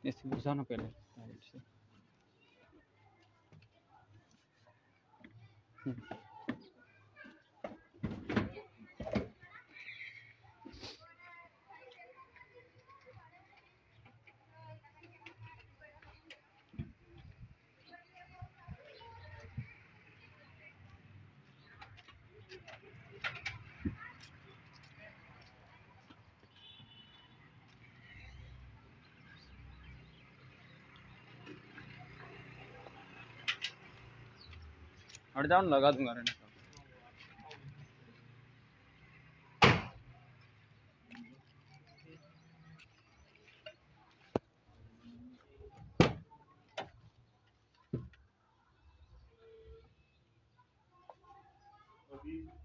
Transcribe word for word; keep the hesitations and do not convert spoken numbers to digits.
इससे बुझाना पहले साइड से। हम्म। हट जाओ, लगा दूंगा रहने का। अभी